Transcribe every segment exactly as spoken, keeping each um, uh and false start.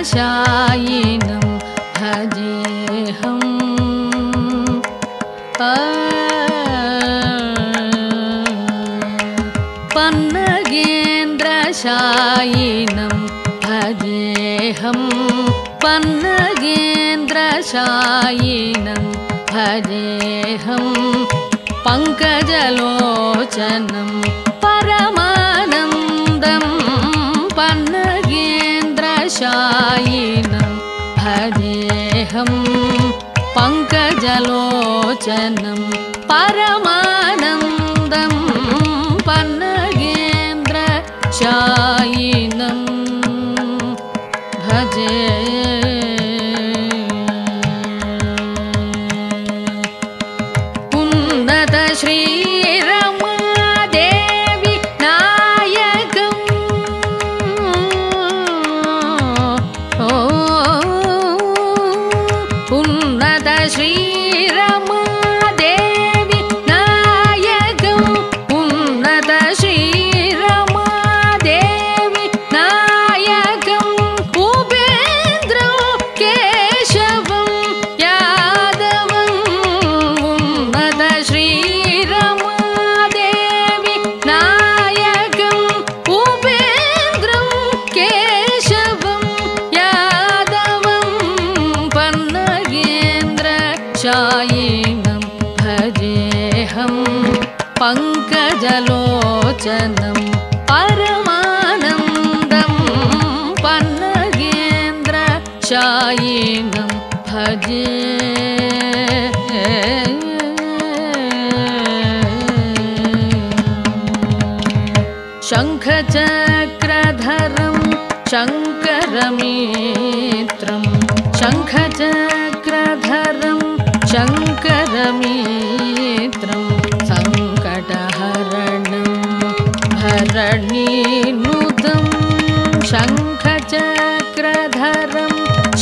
पन्नगेन्द्रशायिनं भजेऽहम् पन्नगेन्द्रशायिनं भजेऽहम् पन्नगेन्द्रशायिनं भजेऽहम् पङ्कजलोचनं परमानन्दं पन्नगेन्द्रशायिनं भजेऽहम् पङ्कजलोचनं परमानन्दं पन्नगेन्द्रशायिनं भजे उन्नत श्रीरमादेवी नायकम् ओ उन्नत श्रीरमादेवी नायकम् उन्नत श्रीरमादेवी नायकम् उपेन्द्रं केशवं यादवम् उन्नत श्रीरमादेवी नायकम् उपेन्द्रं केशवं यादवं पन्नगेन्द्रशायिनं भजेऽहम् पङ्कजलोचनं परमानन्दं पन्नगेन्द्रशायिनं भजे शङ्खचक्रधरं शङ्करमित्रं शङ्खचक्रधरं शङ्करमित्रं सङ्कटहरणं भरणीनुतं शङ्खचक्रधरं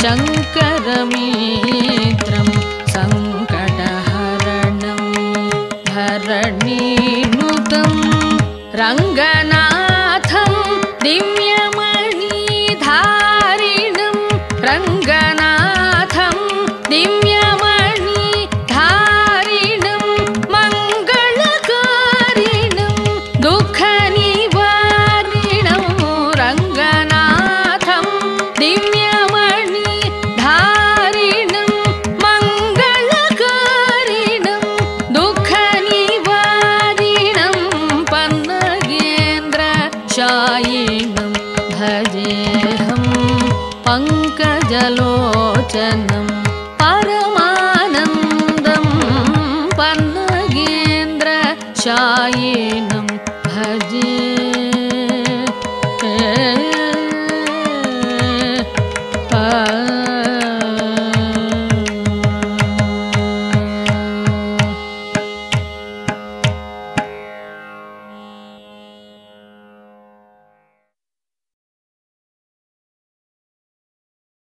शङ्करमित्रं सङ्कटहरणं भरणीनुतं रङ्गनाथं दिव्यमणिधारिणं रङ्गनाथं दिव्यमणिधारिणं मङ्गलकारिणं दुःखनिवारिणं रङ्गनाथं दिव्यमणिधारिणं मङ्गलकारिणं दुःखनिवारिणं पन्नगेन्द्रशायिनं भजेऽहम् पङ्कजलोचनं